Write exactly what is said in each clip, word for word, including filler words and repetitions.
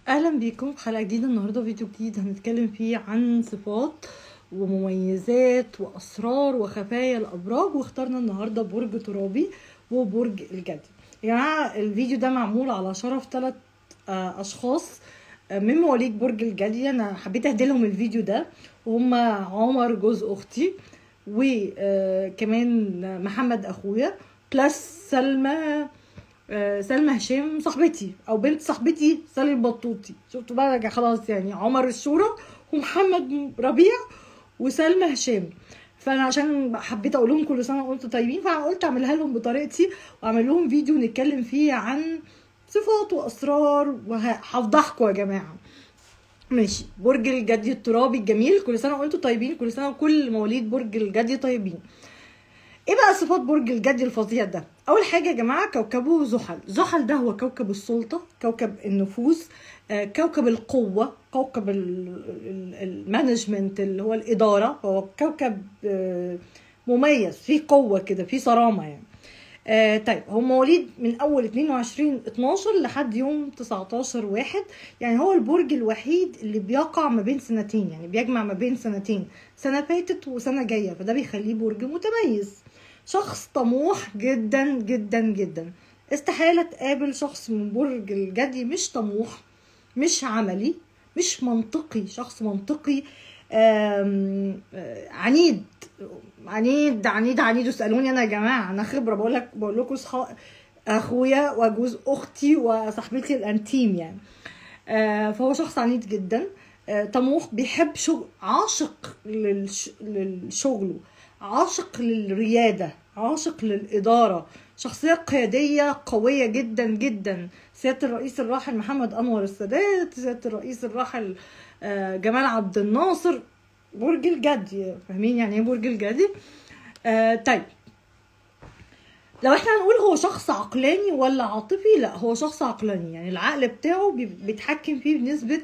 اهلا بيكم في حلقه جديده. النهارده فيديو جديد هنتكلم فيه عن صفات ومميزات واسرار وخفايا الابراج، واخترنا النهارده برج ترابي وبرج الجدي. يا جماعه الفيديو ده معمول على شرف ثلاث اشخاص من مواليد برج الجدي. انا حبيت اهدي لهم الفيديو ده، وهم عمر جوز اختي، وكمان محمد اخويا، بلس سلمى آه سلمى هشام صاحبتي او بنت صاحبتي سالي البطوطي. شفتوا بقى خلاص، يعني عمر الشورى ومحمد ربيع وسلمى هشام. فانا عشان حبيت اقول لهم كل سنه وانتم طيبين، فقلت اعملها لهم بطريقتي واعمل لهم فيديو نتكلم فيه عن صفات واسرار، وهفضحكم يا جماعه. ماشي. برج الجدي الترابي الجميل، كل سنه وانتم طيبين، كل سنه وكل مواليد برج الجدي طيبين. ايه بقى صفات برج الجدي الفظيع ده؟ اول حاجه يا جماعه كوكبه زحل. زحل ده هو كوكب السلطه، كوكب النفوذ، آه كوكب القوه، كوكب المانجمنت اللي هو الاداره. هو كوكب آه مميز، فيه قوه كده، فيه صرامه يعني. آه طيب هو مواليد من اول اتنين وعشرين اتناشر لحد يوم تسعتاشر واحد. يعني هو البرج الوحيد اللي بيقع ما بين سنتين، يعني بيجمع ما بين سنتين، سنه فاتت وسنه جايه، فده بيخليه برج متميز. شخص طموح جدا جدا جدا. استحالة تقابل شخص من برج الجدي مش طموح، مش عملي، مش منطقي. شخص منطقي، آم آم عنيد عنيد عنيد عنيد. اسألوني انا يا جماعة، انا خبرة، بقول لك بقول لكم اخويا وجوز اختي وصاحبتي الانتيم يعني. آه فهو شخص عنيد جدا، آه طموح، بيحب شغل، عاشق للش... للشغل، عاشق للريادة، عاشق للإدارة. شخصية قيادية قوية جدا جدا. سيادة الرئيس الراحل محمد أنور السادات، سيادة الرئيس الراحل آه جمال عبد الناصر. برج الجدي، فاهمين يعني ايه برج الجدي؟ آه طيب لو احنا هنقول هو شخص عقلاني ولا عاطفي، لا هو شخص عقلاني. يعني العقل بتاعه بيتحكم فيه بنسبة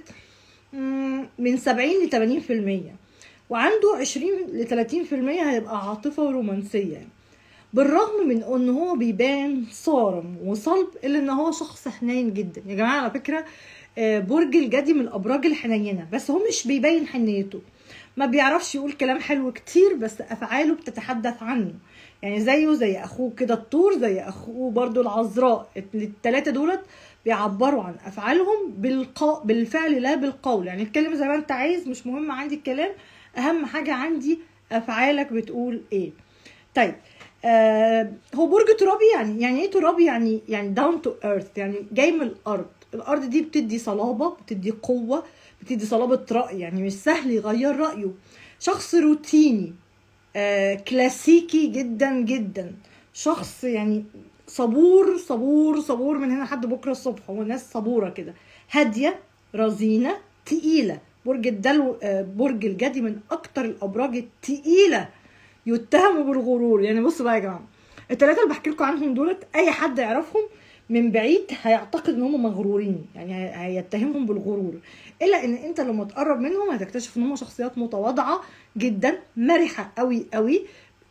من سبعين لتمانين في المية، وعنده عشرين لتلاتين في المية هيبقى عاطفة ورومانسية. بالرغم من ان هو بيبان صارم وصلب، الا ان هو شخص حنين جدا. يا جماعة على فكرة برج الجدي من الابراج الحنينة، بس هو مش بيبين حنيته، ما بيعرفش يقول كلام حلو كتير، بس افعاله بتتحدث عنه. يعني زيه زي اخوه كده الطور، زي اخوه برضو العذراء. الثلاثه دولت بيعبروا عن افعالهم بالق... بالفعل لا بالقول. يعني اتكلم زي ما انت عايز، مش مهم عندي الكلام، اهم حاجه عندي افعالك بتقول ايه. طيب آه هو برج ترابي. يعني يعني ايه ترابي؟ يعني يعني داون تو ايرث، يعني جاي من الارض. الارض دي بتدي صلابه، بتدي قوه، بتدي صلابه راي، يعني مش سهل يغير رايه. شخص روتيني، آه كلاسيكي جدا جدا. شخص يعني صبور صبور صبور من هنا لحد بكره الصبح. هو ناس صبوره كده، هاديه، رزينه، تقيله. برج الدلو آه برج الجدي من اكتر الابراج التقيله يتهموا بالغرور. يعني بصوا بقى يا جماعه، الثلاثه اللي بحكي لكم عنهم دولت اي حد يعرفهم من بعيد هيعتقد ان هم مغرورين، يعني هيتهمهم بالغرور. الا ان انت لما تقرب منهم هتكتشف ان هم شخصيات متواضعه جدا، مرحه قوي قوي،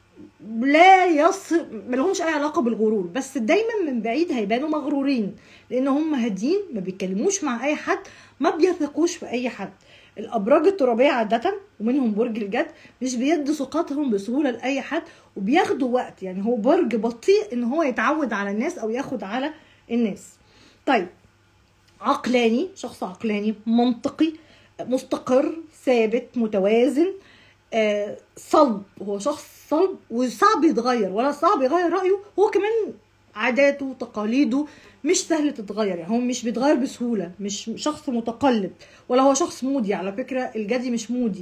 لا يص ملهمش اي علاقه بالغرور، بس دايما من بعيد هيبانوا مغرورين، لان هم هادين، ما بيتكلموش مع اي حد، ما بيثقوش في اي حد. الابراج الترابيه عاده ومنهم برج الجد مش بيدوا ثقتهم بسهوله لاي حد، وبياخدوا وقت. يعني هو برج بطيء ان هو يتعود على الناس او ياخد على الناس. طيب عقلاني، شخص عقلاني منطقي مستقر ثابت متوازن، آه صلب. هو شخص صلب وصعب يتغير، ولا صعب يغير رأيه. هو كمان عاداته وتقاليده مش سهل تتغير، يعني هو مش بيتغير بسهولة، مش شخص متقلب، ولا هو شخص مودي. على فكرة الجدي مش مودي،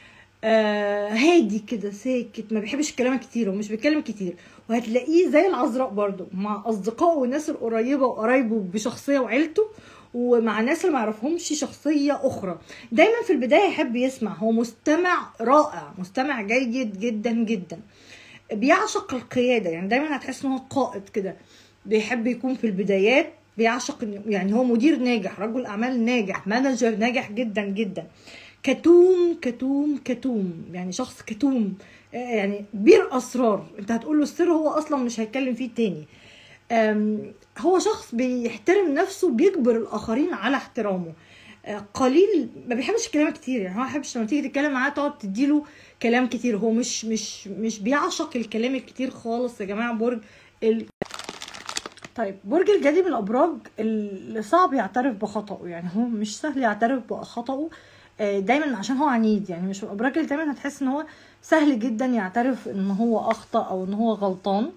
آه هادي كده ساكت، ما بيحبش الكلام كتير ومش بيتكلم كتير. وهتلاقيه زي العذراء برضو مع اصدقائه والناس القريبه وقرايبه بشخصيه، وعيلته، ومع ناس اللي ما يعرفهمش شخصيه اخرى. دايما في البدايه يحب يسمع، هو مستمع رائع، مستمع جيد جدا جدا. بيعشق القياده، يعني دايما هتحس ان هو قائد كده. بيحب يكون في البدايات، بيعشق، يعني هو مدير ناجح، رجل اعمال ناجح، مانجر ناجح جدا جدا. كتوم كتوم كتوم، يعني شخص كتوم، يعني بير اسرار. انت هتقول له السر هو اصلا مش هيتكلم فيه تاني. هو شخص بيحترم نفسه، بيجبر الاخرين على احترامه، قليل ما بيحبش الكلام كتير، يعني هو ما بيحبش لما تيجي تتكلم معاه تقعد تديله كلام كتير، هو مش مش مش بيعشق الكلام الكتير خالص يا جماعه. برج ال... طيب برج الجدي من الابراج اللي صعب يعترف بخطأه، يعني هو مش سهل يعترف بخطأه دايما عشان هو عنيد، يعني مش من الابراج اللي دايما هتحس ان هو سهل جدا يعترف ان هو اخطأ او ان هو غلطان.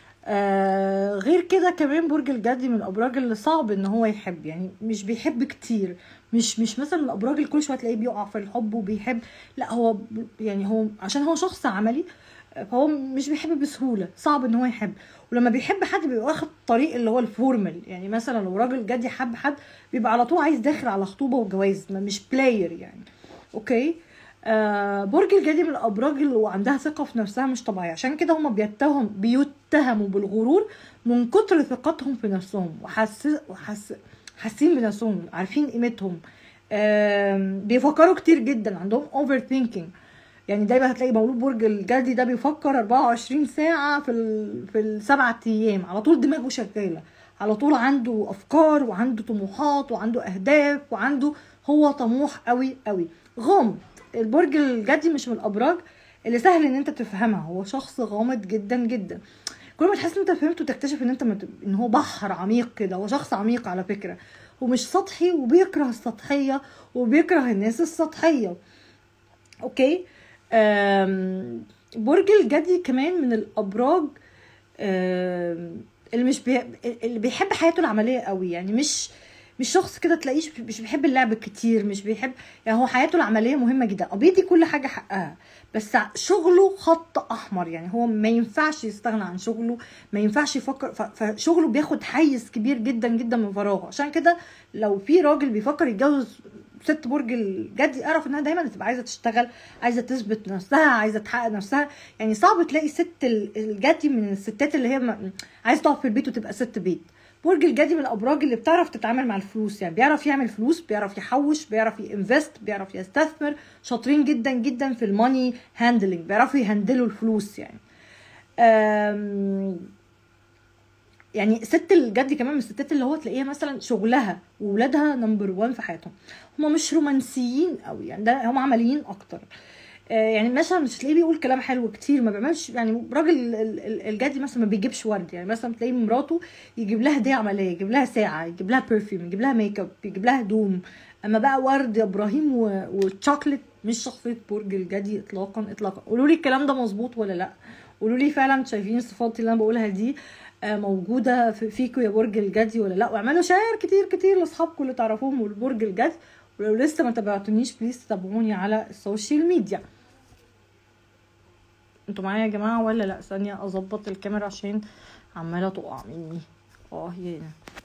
آه غير كده كمان برج الجدي من الابراج اللي صعب ان هو يحب، يعني مش بيحب كتير، مش مش مثلا الابراج اللي كل شويه تلاقيه بيقع في الحب وبيحب، لا هو يعني هو عشان هو شخص عملي فهو مش بيحب بسهوله، صعب ان هو يحب. ولما بيحب حد بيبقى واخد طريق اللي هو الفورمال، يعني مثلا لو راجل جدي حب حد بيبقى على طول عايز داخل على خطوبه وجواز، مش بلاير يعني. اوكي. آه برج الجدي من الابراج اللي عندها ثقه في نفسها مش طبيعيه، عشان كده هم بيتهم بيتهموا بالغرور من كتر ثقتهم في نفسهم، وحس وحس حاسين بنفسهم، عارفين قيمتهم. آه بيفكروا كتير جدا، عندهم اوفر ثينكينج، يعني دايما هتلاقي مولود برج الجدي ده بيفكر اربعة وعشرين ساعه في ال... في السبعة ايام، على طول دماغه شغاله، على طول عنده افكار وعنده طموحات وعنده اهداف وعنده، هو طموح قوي قوي. غامض، البرج الجدي مش من الابراج اللي سهل ان انت تفهمها، هو شخص غامض جدا جدا، كل ما تحس ان انت فهمته تكتشف ان انت مت... ان هو بحر عميق كده، هو شخص عميق على فكره، ومش سطحي، وبيكره السطحيه وبيكره الناس السطحيه. اوكي. أم... برج الجدي كمان من الابراج أم... اللي مش بي... اللي بيحب حياته العمليه قوي، يعني مش مش شخص كده تلاقيش مش بيحب اللعب كتير، مش بيحب، يعني هو حياته العمليه مهمه جدا، اه بيدي كل حاجه حقها، بس شغله خط احمر، يعني هو ما ينفعش يستغنى عن شغله، ما ينفعش يفكر، فشغله بياخد حيز كبير جدا جدا من فراغه. عشان كده لو في راجل بيفكر يتجوز ست برج الجدي اعرف انها دايما هتبقى عايزه تشتغل، عايزه تثبت نفسها، عايزه تحقق نفسها، يعني صعب تلاقي ست الجدي من الستات اللي هي عايزه تقعد في البيت وتبقى ست بيت. برج الجدي من الابراج اللي بتعرف تتعامل مع الفلوس، يعني بيعرف يعمل فلوس، بيعرف يحوش، بيعرف ينفست، بيعرف يستثمر، شاطرين جدا جدا في الماني هاندلنج، بيعرفوا يهندلوا الفلوس يعني. يعني ست الجدي كمان من الستات اللي هو تلاقيها مثلا شغلها وولادها نمبر وان في حياتهم، هم مش رومانسيين قوي، يعني ده هم عمليين اكتر، يعني مثلا مش تلاقيه بيقول كلام حلو كتير، ما بيعملش، يعني راجل الجدي مثلا ما بيجيبش ورد، يعني مثلا تلاقيه مراته يجيب لها هديه عمليه، يجيب لها ساعه، يجيب لها برفيوم، يجيب لها ميك اب، يجيب لها هدوم، اما بقى ورد يا ابراهيم والشوكليت مش شخصيه برج الجدي اطلاقا اطلاقا. قولوا لي الكلام ده مظبوط ولا لا؟ قولوا لي فعلا شايفين الصفات اللي انا بقولها دي موجوده فيكم يا برج الجدي ولا لا؟ واعملوا شير كتير كتير لاصحابكم اللي تعرفوهم من برج الجدي، ولو لسه ما تابعتونيش بليز تابعوني على السوشيال ميديا. انتوا معايا يا جماعه ولا لا؟ ثانيه اظبط الكاميرا عشان عماله تقع مني. اه هنا.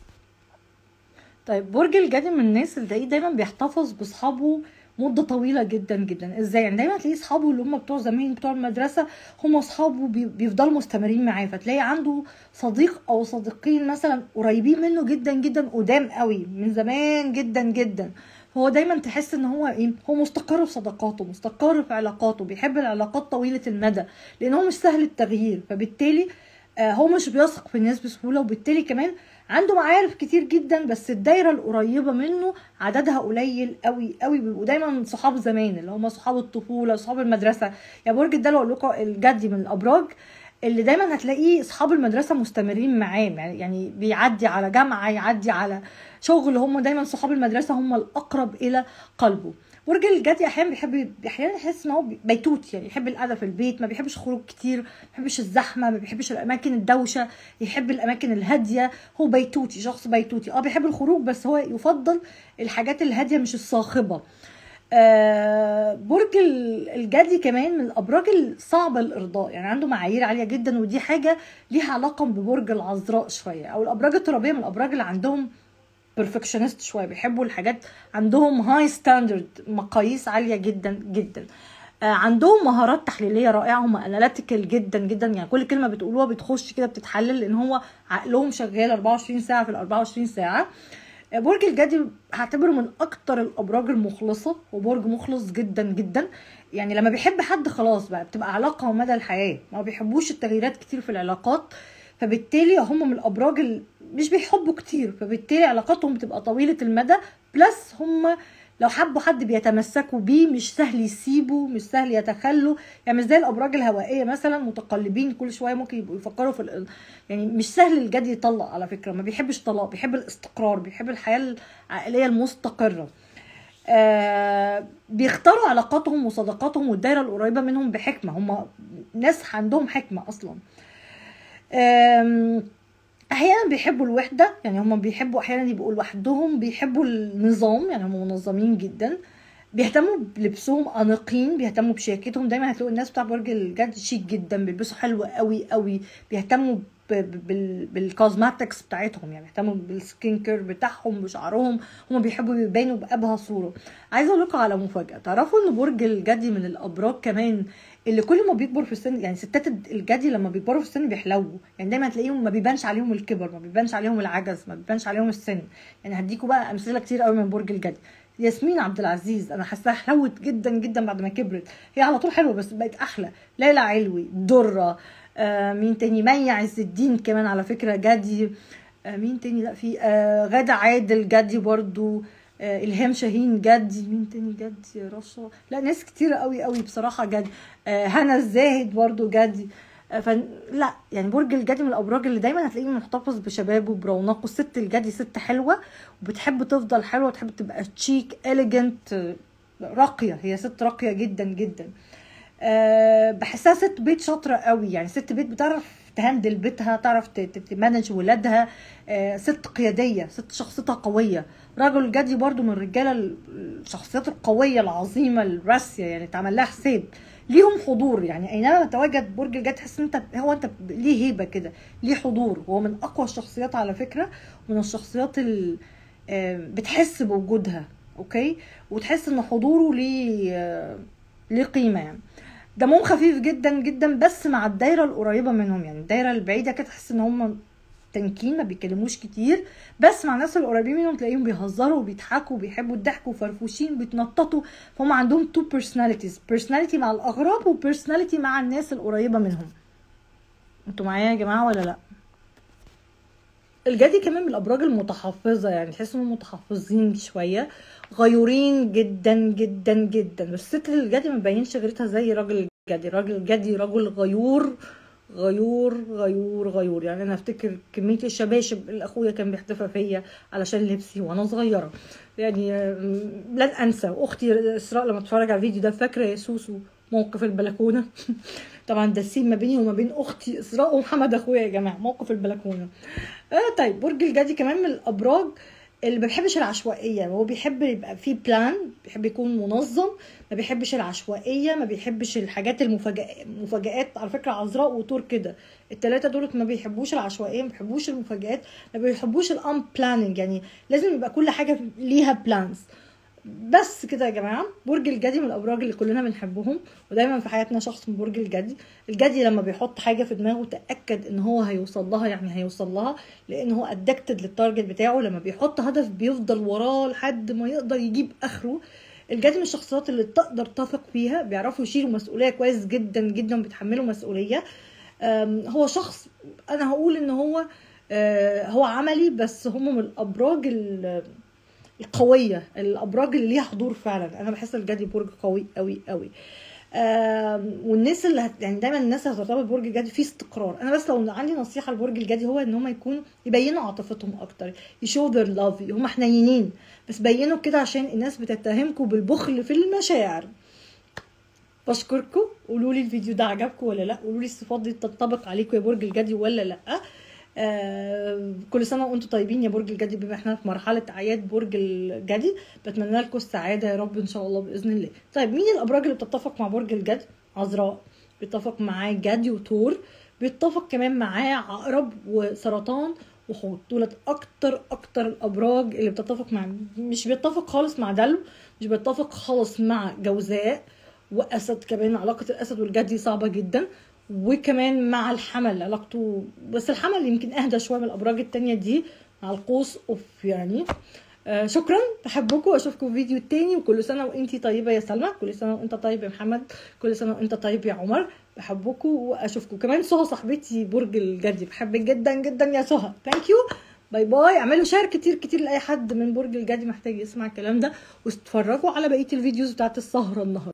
طيب برج الجدي من الناس اللي تلاقيه دايما بيحتفظ باصحابه مده طويله جدا جدا. ازاي؟ يعني دايما تلاقيه اصحابه اللي هم بتوع زمان بتوع المدرسه هم اصحابه بيفضلوا مستمرين معاه، فتلاقي عنده صديق او صديقين مثلا قريبين منه جدا جدا قدام قوي من زمان جدا جدا، هو دايما تحس ان هو ايه، هو مستقر في صداقاته، مستقر في علاقاته، بيحب العلاقات طويله المدى لان هو مش سهل التغيير، فبالتالي آه هو مش بيثق في الناس بسهوله، وبالتالي كمان عنده معارف كتير جدا بس الدايره القريبه منه عددها قليل قوي قوي، بيبقوا دايما صحاب زمان اللي هم صحاب الطفوله، صحاب المدرسه. يا برج ده لو اقول لكم الجدي من الابراج اللي دايما هتلاقيه اصحاب المدرسه مستمرين معاه، يعني يعني بيعدي على جامعه، يعدي على شغل، هم دايما صحاب المدرسه هم الاقرب الى قلبه. برج الجدي احيانا بيحب احيانا يحس ان هو بيتوت، يعني يحب القعده في البيت، ما بيحبش خروج كتير، ما بيحبش الزحمه، ما بيحبش الاماكن الدوشه، يحب الاماكن الهاديه، هو بيتوتي، شخص بيتوتي. اه بيحب الخروج بس هو يفضل الحاجات الهاديه مش الصاخبه. آه برج الجدي كمان من الابراج الصعبه الارضاء، يعني عنده معايير عاليه جدا، ودي حاجه ليها علاقه ببرج العذراء شويه، او الابراج الترابيه من الابراج اللي عندهم بيرفكشنست شويه، بيحبوا الحاجات عندهم هاي ستاندرد، مقاييس عاليه جدا جدا. آه عندهم مهارات تحليليه رائعه، هم اناليتيكال جدا جدا، يعني كل كلمه بتقولوها بتخش كده بتتحلل، لان هو عقلهم شغال اربعة وعشرين ساعه في ال اربعة وعشرين ساعه. برج الجدي هعتبره من اكتر الابراج المخلصه، وبرج مخلص جدا جدا، يعني لما بيحب حد خلاص بقى بتبقى علاقه ومدى الحياه، ما بيحبوش التغييرات كتير في العلاقات، فبالتالي هم من الابراج اللي مش بيحبوا كتير، فبالتالي علاقاتهم بتبقى طويله المدى. بلس هم لو حبوا حد بيتمسكوا بيه، مش سهل يسيبوا، مش سهل يتخلوا. يعني مش زي الابراج الهوائيه مثلا متقلبين كل شويه ممكن يبقوا يفكروا في ال... يعني مش سهل الجدي يطلق على فكره، ما بيحبش طلاق، بيحب الاستقرار، بيحب الحياه العائليه المستقره. آه بيختاروا علاقاتهم وصداقاتهم والدايره القريبه منهم بحكمه، هم ناس عندهم حكمه اصلا. آه احيانا بيحبوا الوحده، يعني هم بيحبوا احيانا يبقوا لوحدهم، بيحبوا النظام، يعني هم منظمين جدا، بيهتموا بلبسهم انيقين، بيهتموا بشياكتهم. دايما هتلاقوا الناس بتاع برج الجد شيك جدا، بيلبسوا حلو قوي قوي، بيهتموا بالكوزماتكس بتاعتهم، يعني بيهتموا بالسكين كير بتاعهم، بشعرهم، هم بيحبوا يبانوا بأبهى صوره. عايزه اقول لكم على مفاجاه، تعرفوا ان برج الجدي من الابراج كمان اللي كل ما بيكبر في السن، يعني ستات الجدي لما بيكبروا في السن بيحلوا، يعني دايما تلاقيهم ما بيبانش عليهم الكبر، ما بيبانش عليهم العجز، ما بيبانش عليهم السن. يعني هديكوا بقى امثله كتير قوي من برج الجدي. ياسمين عبد العزيز انا حاساها حلوت جدا جدا بعد ما كبرت، هي على طول حلوه بس بقت احلى. ليلى علوي، دره، آه مين تاني، مي عز الدين كمان على فكره جدي. آه مين تاني، لا في آه غادة عادل جدي برضو، آه الهام شاهين جدي، مين تاني جدي، رشا، لا ناس كتيره قوي قوي بصراحه جدي. آه هنا الزاهد برضو جدي. آه فلا يعني برج الجدي من الابراج اللي دايما هتلاقيه محتفظ بشبابه برونقه. الست الجدي ست حلوه وبتحب تفضل حلوه، وتحب تبقى تشيك اليجنت راقيه، هي ست راقيه جدا جدا. أه بحسها ست بيت شاطره قوي، يعني ست بيت بتعرف تهندل بيتها، تعرف تمانج ولادها. أه ست قياديه، ست شخصيتها قويه. رجل جدي برضو من الرجاله الشخصيات القويه العظيمه الراسيه، يعني اتعمل لها حساب، ليهم حضور. يعني اينما تواجد برج الجدي تحس انت هو انت ليه هيبه كده، ليه حضور. هو من اقوى الشخصيات على فكره، من الشخصيات اللي بتحس بوجودها، اوكي، وتحس ان حضوره ليه ليه قيمه. يعني دمهم خفيف جدا جدا، بس مع الدايره القريبه منهم، يعني الدايره البعيده كده تحس ان هم تنكين، ما بيتكلموش كتير، بس مع الناس القريبين منهم تلاقيهم بيهزروا وبيضحكوا وبيحبوا الضحك وفرفوشين بيتنططوا. فهم عندهم تو بيرسوناليتيز، بيرسوناليتي مع الاغراب وبيرسوناليتي مع الناس القريبه منهم. انتوا معايا يا جماعه ولا لا؟ الجدي كمان من الابراج المتحفظه، يعني تحس انهم متحفظين شويه، غيورين جدا جدا جدا. بس ست الجدي ما بينش غيرتها زي راجل الجدي. راجل الجدي رجل غيور غيور غيور غيور. يعني انا افتكر كميه الشباشب اللي اخويا كان بيحتفى فيا علشان لبسي وانا صغيره، يعني لن انسى. واختي اسراء لما تتفرج على الفيديو ده، فاكره يا سوسو موقف البلكونه؟ طبعا ده السين ما بيني وما بين اختي اسراء ومحمد اخويا يا جماعه، موقف البلكونه. آه طيب برج الجدي كمان من الابراج اللي ما بيحبش العشوائيه، هو بيحب يبقى فيه بلان، بيحب يكون منظم، ما بيحبش العشوائيه، ما بيحبش الحاجات المفاجئات. مفاجآت على فكره عذراء وتور كده، الثلاثه دولت ما بيحبوش العشوائيه، ما بيحبوش المفاجآت، ما بيحبوش الان بلاننج، يعني لازم يبقى كل حاجه ليها بلانز. بس كده يا جماعه، برج الجدي من الابراج اللي كلنا بنحبهم، ودايما في حياتنا شخص من برج الجدي. الجدي لما بيحط حاجه في دماغه تاكد ان هو هيوصل لها، يعني هيوصل لها، لان هو ادكتد للتارجت بتاعه. لما بيحط هدف بيفضل وراه لحد ما يقدر يجيب اخره. الجدي من الشخصيات اللي تقدر تثق فيها، بيعرفوا يشيلوا مسؤوليه كويس جدا جدا، وبيتحملوا مسؤوليه. هو شخص انا هقول ان هو هو عملي، بس هم من الابراج القويه، الابراج اللي ليها حضور فعلا. انا بحس الجدي برج قوي قوي قوي. والناس اللي هت... يعني دايما الناس اللي هترتبط برج الجدي في استقرار. انا بس لو عندي نصيحه لبرج الجدي هو ان هم يكونوا يبينوا عاطفتهم اكتر، يشو ذير لاف. هم حنينين بس بينوا كده عشان الناس بتتهمكم بالبخل في المشاعر. بشكركم، قولوا لي الفيديو ده عجبكم ولا لا، قولوا لي الصفات دي تنطبق عليكم يا برج الجدي ولا لا. آه كل سنه وانتم طيبين يا برج الجدي، بما احنا في مرحله اعياد برج الجدي. بتمنى لكم السعاده يا رب ان شاء الله باذن الله. طيب مين الابراج اللي بتتفق مع برج الجدي؟ عذراء بيتفق معاه جدي وثور، بيتفق كمان معاه عقرب وسرطان وحوت. دولت اكتر اكتر الابراج اللي بتتفق مع، مش بيتفق خالص مع دلو، مش بيتفق خالص مع جوزاء واسد. كمان علاقه الاسد والجدي صعبه جدا. وكمان مع الحمل علاقته، بس الحمل يمكن اهدى شويه من الابراج التانية دي. مع القوس اوف يعني. آه شكرا، بحبكم واشوفكم في فيديو تاني. وكل سنه وانتي طيبه يا سلمى، كل سنه وانت طيب يا محمد، كل سنه وانت طيب يا عمر. بحبكم واشوفكم كمان. سهى صاحبتي برج الجدي، بحبك جدا جدا يا سهى. ثانك يو، باي باي. اعملوا شير كتير كتير لاي حد من برج الجدي محتاج يسمع الكلام ده، واتفرجوا على بقيه الفيديوز بتاعت السهره النهارده.